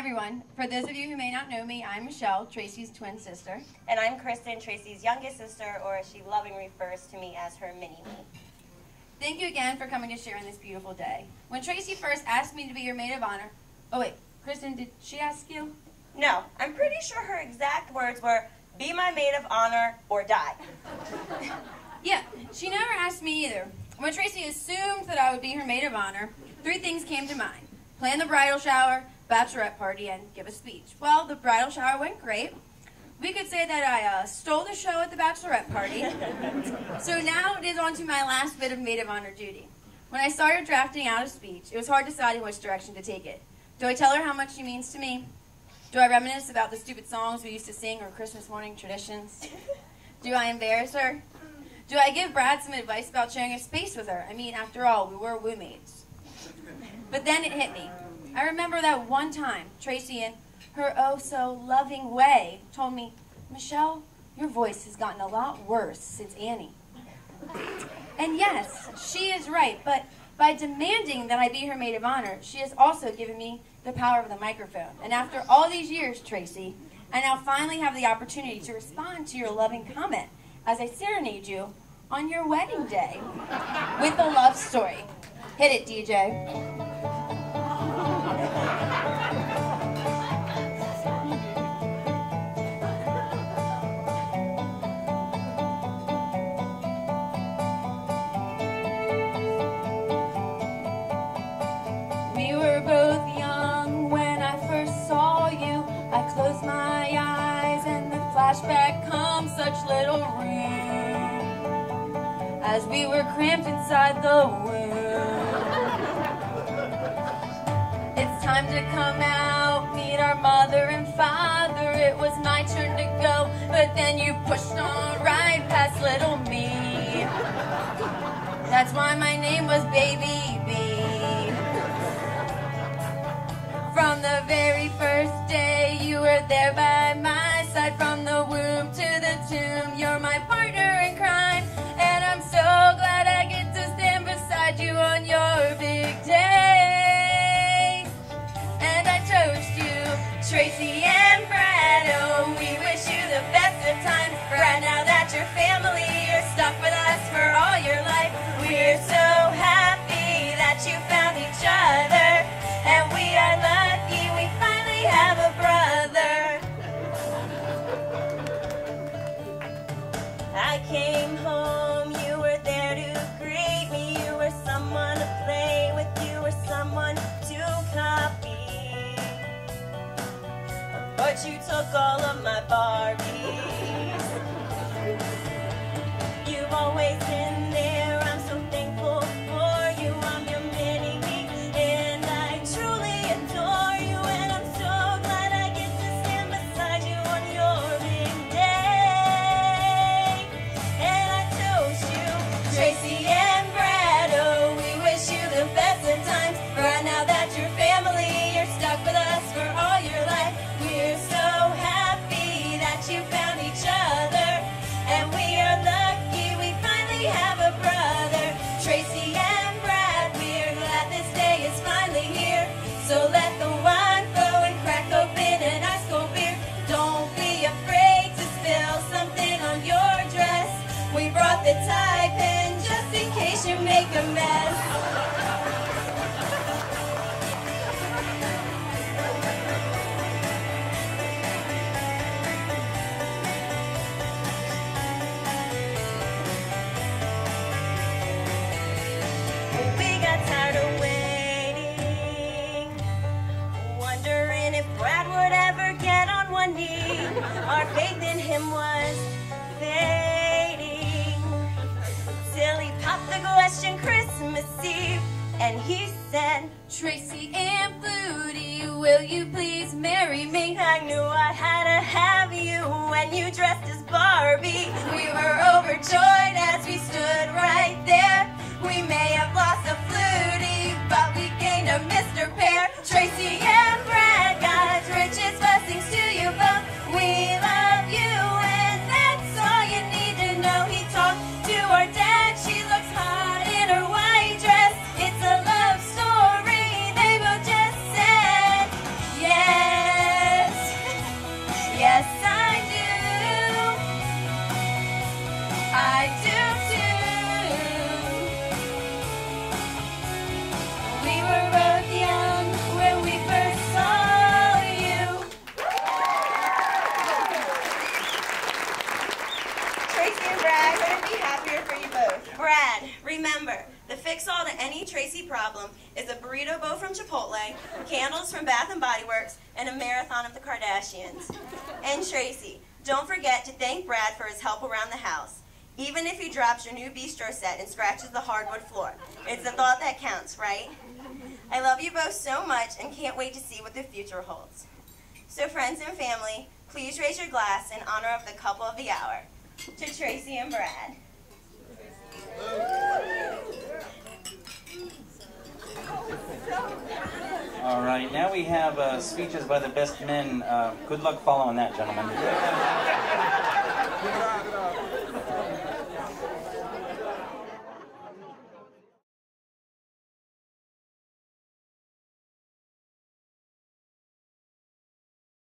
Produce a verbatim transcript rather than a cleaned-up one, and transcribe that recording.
everyone. For those of you who may not know me, I'm Michelle, Tracy's twin sister. And I'm Kristen, Tracy's youngest sister, or as she lovingly refers to me as her mini-me. Thank you again for coming to share on this beautiful day. When Tracy first asked me to be your maid of honor, oh wait, Kristen, did she ask you? No, I'm pretty sure her exact words were, be my maid of honor or die. Yeah, she never asked me either. When Tracy assumed that I would be her maid of honor, three things came to mind. Plan the bridal shower, bachelorette party, and give a speech. Well, the bridal shower went great. We could say that I uh, stole the show at the bachelorette party. So now it is on to my last bit of maid of honor duty. When I started drafting out a speech, it was hard deciding which direction to take it. Do I tell her how much she means to me? Do I reminisce about the stupid songs we used to sing or Christmas morning traditions? Do I embarrass her? Do I give Brad some advice about sharing a space with her? I mean, after all, we were woo-mates. But then it hit me. I remember that one time, Tracy, in her oh-so-loving way, told me, Michelle, your voice has gotten a lot worse since Annie. And yes, she is right, but by demanding that I be her maid of honor, she has also given me the power of the microphone. And after all these years, Tracy, I now finally have the opportunity to respond to your loving comment as I serenade you on your wedding day with a love story. Hit it, D J. We were both young when I first saw you. I closed my eyes and the flashback comes, such little room, as we were cramped inside the womb. It's time to come out, meet our mother and father. It was my turn to go, but then you pushed on right past little me. That's why my name was Baby B. From the very first day you were there by my side, from the womb to the tomb, you're my partner in crime, and I'm so glad I get to stand beside you on your big day. And I toast you, Tracy and Brad, oh, we wish you the best of times. Right now that you're family, you're stuck with us for all your life. We're so happy that you found each other, and we are lucky we finally have a brother. I came home, you were there to greet me. You were someone to play with, you were someone to copy. But you took all of my Barbies. You've always been there, I'm so thankful for you. I'm your mini-me, and I truly adore you. And I'm so glad I get to stand beside you on your big day. And I toast you, Tracy and Brad, oh, we wish you the best of times. Right now that you're family, you're stuck with us for all your life. We're so happy that you found each other, and we are lucky we finally have a brother. Tracy and Brad, we're glad this day is finally here. So let the wine flow and crack open an ice cold beer. Don't be afraid to spill something on your dress. We brought the tie pin just in case you make a mess. We got tired of waiting, wondering if Brad would ever get on one knee. Our faith in him was fading, till he popped the question Christmas Eve, and he said, Tracy and Flutie, will you please marry me? I knew I had to have you when you dressed as Barbie. We were overjoyed as we stood right there. We may have lost a Flutie, but we gained a Mister Pear. Tracy and Brad, God's richest blessings to you both. We love you, and that's all you need to know. He talked to our dad, she looks hot in her white dress. It's a love story, they both just said, yeah. Body Works and a marathon of the Kardashians. And Tracy, don't forget to thank Brad for his help around the house. Even if he drops your new bistro set and scratches the hardwood floor, it's the thought that counts, right? I love you both so much and can't wait to see what the future holds. So friends and family, please raise your glass in honor of the couple of the hour. To Tracy and Brad. All right, now we have uh, speeches by the best men. Uh, good luck following that, gentlemen.